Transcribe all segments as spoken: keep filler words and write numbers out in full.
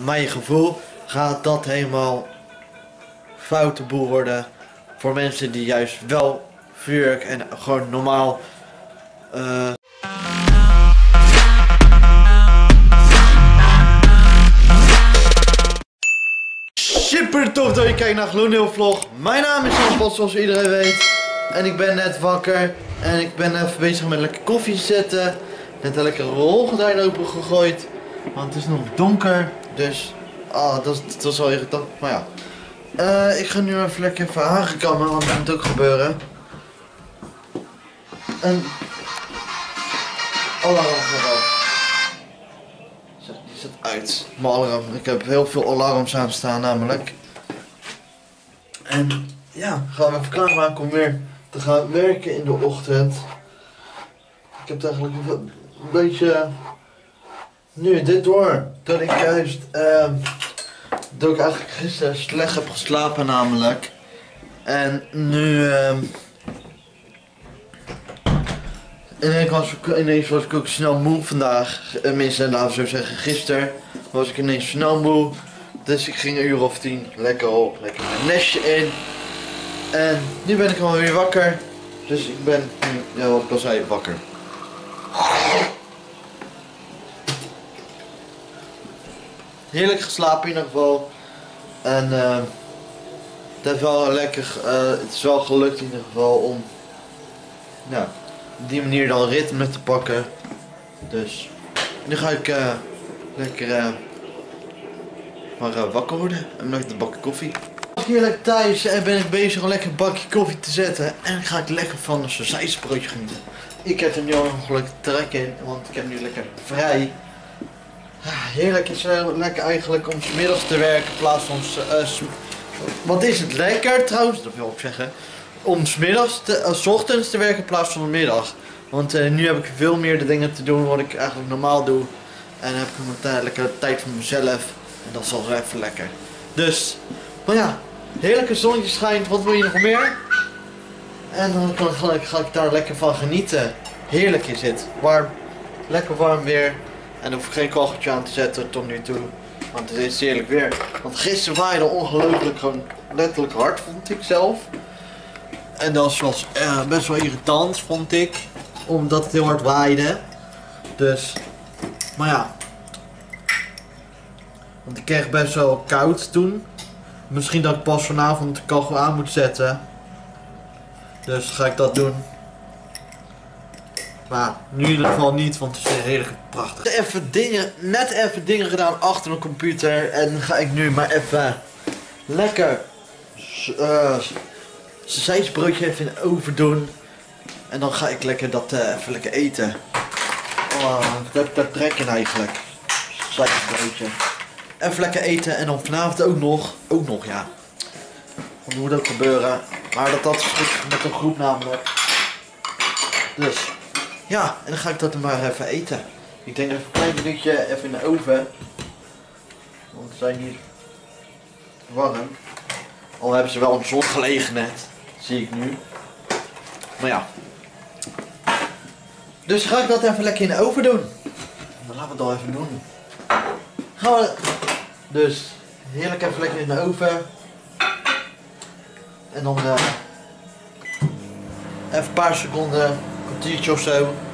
mijn gevoel gaat dat helemaal foute boel worden voor mensen die juist wel vuurwerk en gewoon normaal uh... Super tof dat je kijkt naar Gloednieuwe Vlog. Mijn naam is Jan Pot, zoals iedereen weet. En ik ben net wakker. En ik ben even bezig met lekker koffie te zetten. Net een lekkere rolgordijn open gegooid. Want het is nog donker. Dus, ah, dat, is, dat is wel irritant. Maar ja. Uh, ik ga nu even lekker even aangekammen, want dat moet ook gebeuren. En... alarm gewoon. Die zit uit. Mijn alarm. Ik heb heel veel alarms aan staan namelijk. En ja, gaan we even klaarmaken om weer te gaan werken in de ochtend. Ik heb het eigenlijk een beetje nu dit door. Dat ik juist uh, dat ik eigenlijk gisteren slecht heb geslapen namelijk. En nu uh, ineens, was ik, ineens was ik ook snel moe vandaag. Tenminste, laten we zo zeggen, gisteren was ik ineens snel moe. Dus ik ging een uur of tien lekker op, lekker mijn nestje in. En nu ben ik alweer weer wakker. Dus ik ben nu, ja, wat ik al zei, wakker. Heerlijk geslapen in ieder geval. En uh, het is wel lekker, uh, het is wel gelukt in ieder geval om, nou, op die manier dan ritme te pakken. Dus nu ga ik uh, lekker uh, maar uh, wakker worden en met een bakje koffie. Ik ben heerlijk thuis en ben ik bezig om lekker een bakje koffie te zetten. En dan ga ik lekker van een sausijsbroodje genieten. Ik heb er nu al ongelukkig trek in, want ik heb nu lekker vrij. Heerlijk is uh, lekker eigenlijk om 's middags te werken in plaats van uh, wat is het lekker trouwens, dat wil ik zeggen. Om 's middags te, uh, 's ochtends te werken in plaats van de middag. Want uh, nu heb ik veel meer de dingen te doen wat ik eigenlijk normaal doe. En dan heb ik een lekkere tijd voor mezelf. En dat is al even lekker. Dus, maar ja, heerlijke zonnetje schijnt, wat wil je nog meer? En dan kan, ga, ik, ga ik daar lekker van genieten. Heerlijk is het. Warm, lekker warm weer. En dan hoef ik geen kacheltje aan te zetten tot nu toe. Want het is heerlijk weer. Want gisteren waaide ongelooflijk gewoon letterlijk hard, vond ik zelf. En dat was uh, best wel irritant, vond ik. Omdat het heel hard waaide. Dus, maar ja. Want ik kreeg best wel koud toen. Misschien dat ik pas vanavond de kachel aan moet zetten. Dus ga ik dat doen. Maar nu in ieder geval niet, want het is heerlijk prachtig. Even dingen, net even dingen gedaan achter mijn computer. En dan ga ik nu maar even lekker uh, sausijsbroodje even in de oven doen. En dan ga ik lekker dat uh, even lekker eten. Oh, ik heb daar trek in eigenlijk. Sausijsbroodje. Even lekker eten en dan vanavond ook nog. Ook nog, ja. Want dat moet ook gebeuren. Maar dat dat is goed met een groep namelijk. Dus. Ja, en dan ga ik dat maar even eten. Ik denk even een klein minuutje even in de oven. Want ze zijn niet warm. Al hebben ze wel in de zon gelegen net. Zie ik nu. Maar ja. Dus ga ik dat even lekker in de oven doen. Dan laten we het al even doen. Gaan we. Dus heerlijk even lekker in de oven. En dan uh, even een paar seconden, een kwartiertje of zo. Een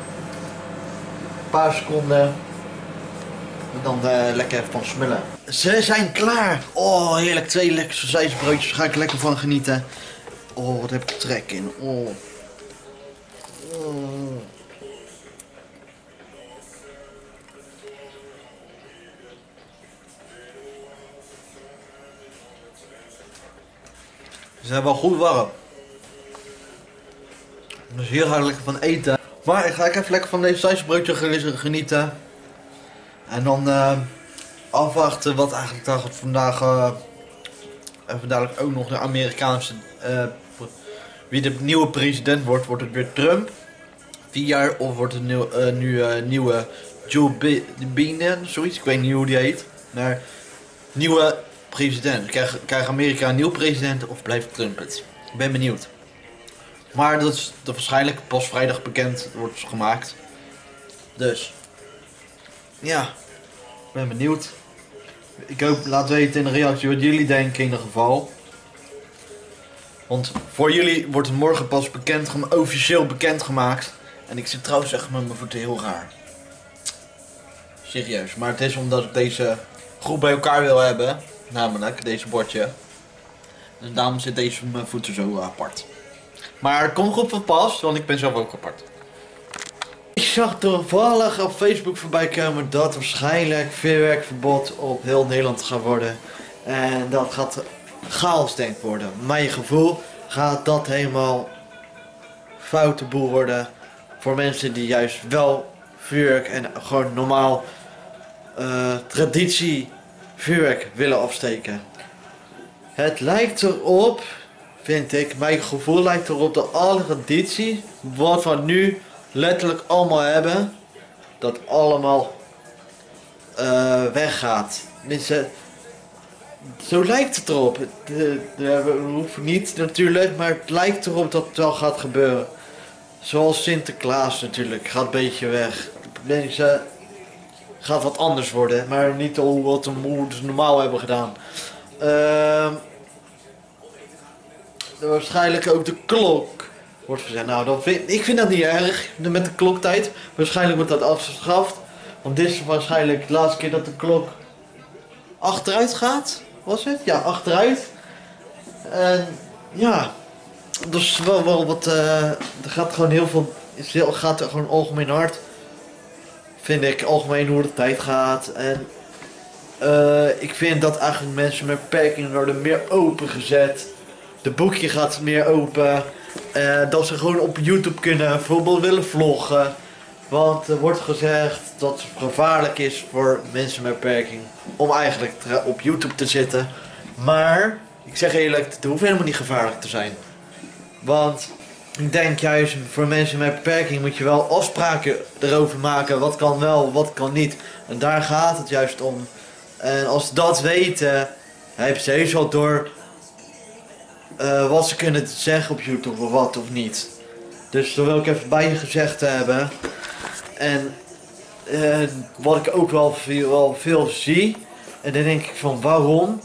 paar seconden. En dan uh, lekker even van smullen. Ze zijn klaar. Oh heerlijk, twee lekkere sausijsbroodjes. Daar ga ik lekker van genieten. Oh, wat heb ik trek in. Oh. Oh. Ze zijn wel goed warm. Dus hier ga ik lekker van eten. Maar ik ga even lekker van deze sausijsbroodje genieten. En dan uh, afwachten wat eigenlijk daar vandaag uh, even dadelijk ook nog de Amerikaanse uh, wie de nieuwe president wordt. Wordt het weer Trump? Vier jaar of wordt het nieuw, uh, nu uh, nieuwe Joe Biden, zoiets, ik weet niet hoe die heet. Maar nieuwe president. Krijgt krijg Amerika een nieuw president of blijft Trump het? Ik ben benieuwd. Maar dat is de waarschijnlijk pas vrijdag bekend wordt gemaakt. Dus ja, ik ben benieuwd. Ik hoop, laat weten in de reactie wat jullie denken in ieder geval. Want voor jullie wordt het morgen pas bekend, officieel bekendgemaakt. En ik zit trouwens echt met mijn voeten heel raar. Serieus, maar het is omdat ik deze groep bij elkaar wil hebben. Namelijk, deze bordje. Dus daarom zit deze mijn voeten zo apart. Maar het komt goed van pas, want ik ben zelf ook apart. Ik zag toevallig op Facebook voorbij komen dat waarschijnlijk vuurwerkverbod op heel Nederland gaat worden. En dat gaat chaos denk ik worden. Mijn gevoel gaat dat helemaal foute boel worden. Voor mensen die juist wel vuurwerk en gewoon normaal uh, traditie vuurwerk willen afsteken. Het lijkt erop, vind ik, mijn gevoel lijkt erop dat alle traditie, wat we nu letterlijk allemaal hebben, dat allemaal uh, weggaat. Tenminste, zo lijkt het erop. Dat hoeft niet natuurlijk, maar het lijkt erop dat het wel gaat gebeuren. Zoals Sinterklaas natuurlijk, gaat een beetje weg. Mensen gaat wat anders worden, maar niet al wat we normaal hebben gedaan. Uh, waarschijnlijk ook de klok wordt gezegd. Nou, dat vind, ik vind dat niet erg met de kloktijd. Waarschijnlijk wordt dat afgeschaft. Want dit is waarschijnlijk de laatste keer dat de klok achteruit gaat. Was het? Ja, achteruit. En ja, dat is wel, wel wat. Uh, er gaat gewoon heel veel. Het gaat er gewoon algemeen hard. Vind ik algemeen hoe de tijd gaat. En uh, ik vind dat eigenlijk mensen met beperkingen worden meer opengezet. De boekje gaat meer open. Uh, dat ze gewoon op YouTube kunnen bijvoorbeeld willen vloggen. Want er wordt gezegd dat het gevaarlijk is voor mensen met beperking om eigenlijk op YouTube te zitten. Maar ik zeg eerlijk, het hoeft helemaal niet gevaarlijk te zijn. Want ik denk juist voor mensen met beperking moet je wel afspraken erover maken. Wat kan wel, wat kan niet. En daar gaat het juist om. En als ze dat weten, hebben ze heus wel door uh, wat ze kunnen zeggen op YouTube of wat of niet. Dus dat wil ik even bij je gezegd hebben. En uh, wat ik ook wel veel, wel veel zie. En dan denk ik van waarom.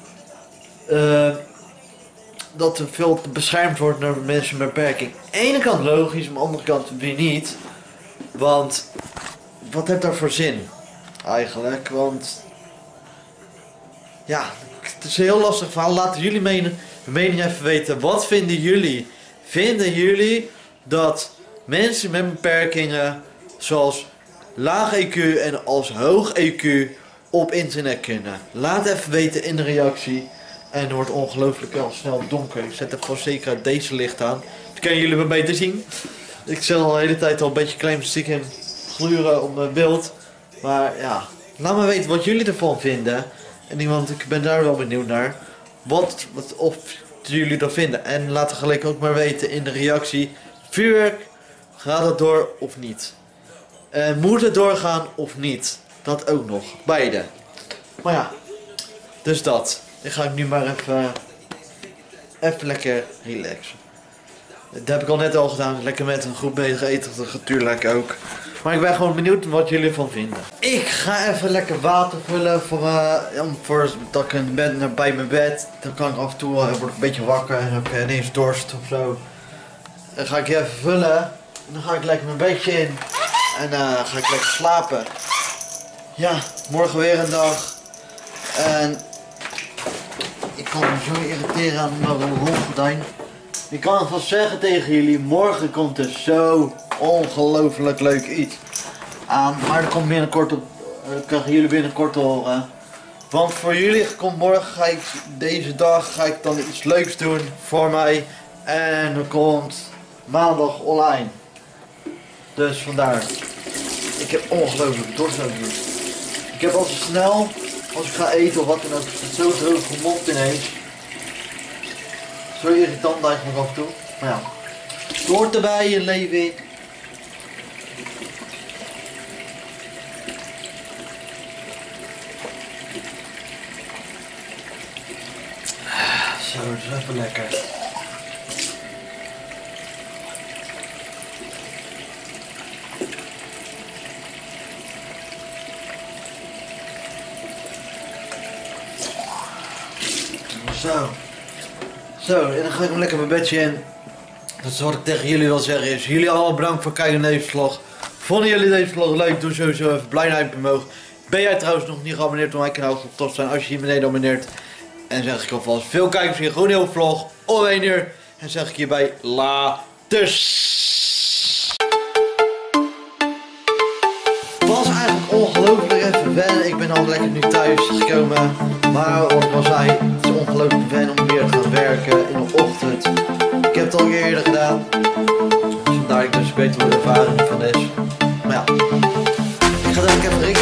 Uh, dat er veel beschermd wordt door mensen met beperking. Aan de ene kant logisch, aan de andere kant weer niet. Want wat heeft daar voor zin eigenlijk? Want ja, het is een heel lastig verhaal. Laten jullie menen, mening even weten. Wat vinden jullie? Vinden jullie dat mensen met beperkingen zoals laag E Q en als hoog E Q op internet kunnen? Laat even weten in de reactie. En het wordt ongelooflijk al snel donker. Ik zet er voor zeker deze licht aan. Dan kunnen jullie me beter zien. Ik zit al de hele tijd al een beetje klein stiekem gluren op mijn beeld. Maar ja, laat me weten wat jullie ervan vinden. En iemand, ik ben daar wel benieuwd naar. Wat, wat of jullie dat vinden. En laat er gelijk ook maar weten in de reactie. Vuurwerk, gaat het door of niet? En moet het doorgaan of niet? Dat ook nog. Beide. Maar ja, dus dat. Dan ga ik nu maar even, even lekker relaxen. Dat heb ik al net al gedaan. Lekker met een goed bezig eten. Natuurlijk ook. Maar ik ben gewoon benieuwd wat jullie ervan vinden. Ik ga even lekker water vullen. Voor, uh, voor dat ik in bed, naar bij mijn bed. Dan kan ik af en toe uh, word ik een beetje wakker. En heb ik ineens dorst of zo. Dan ga ik even vullen. En dan ga ik lekker mijn bedje in. En dan uh, ga ik lekker slapen. Ja, morgen weer een dag. En ik kan me zo irriteren aan mijn rolgordijn. Ik kan alvast zeggen tegen jullie, morgen komt er zo ongelooflijk leuk iets aan. Maar dat komt binnenkort op, dat krijgen jullie binnenkort te horen. Want voor jullie komt morgen, ga ik, deze dag, ga ik dan iets leuks doen voor mij. En er komt maandag online. Dus vandaar. Ik heb ongelooflijk dorst ook nu. Ik heb altijd snel, als ik ga eten of wat dan ook, zo droog gemond ineens. Zo irritant eigenlijk af en toe. Maar ja, het hoort erbij in leven. Zo, dat is even lekker. Zo. Zo, en dan ga ik hem lekker mijn bedje in. Dat is wat ik tegen jullie wil zeggen is, jullie allemaal bedankt voor het kijken naar deze vlog. Vonden jullie deze vlog leuk? Doe sowieso even blij duimpje omhoog. Ben jij trouwens nog niet geabonneerd op mijn kanaal? Het top zijn als je hier beneden abonneert. En zeg ik alvast veel kijkers hier, gewoon een nieuwe vlog. Om één uur. En zeg ik hierbij laters. Was eigenlijk ongelooflijk even wennen. Ik ben al lekker nu thuis gekomen. Maar wat ik al zei, het is ongelooflijk wennen om weer te gaan werken in de ochtend. Ik heb het al eerder gedaan. Dus vandaar ik dus weet hoe de ervaring van is. Maar ja, ik ga er ook even rekenen.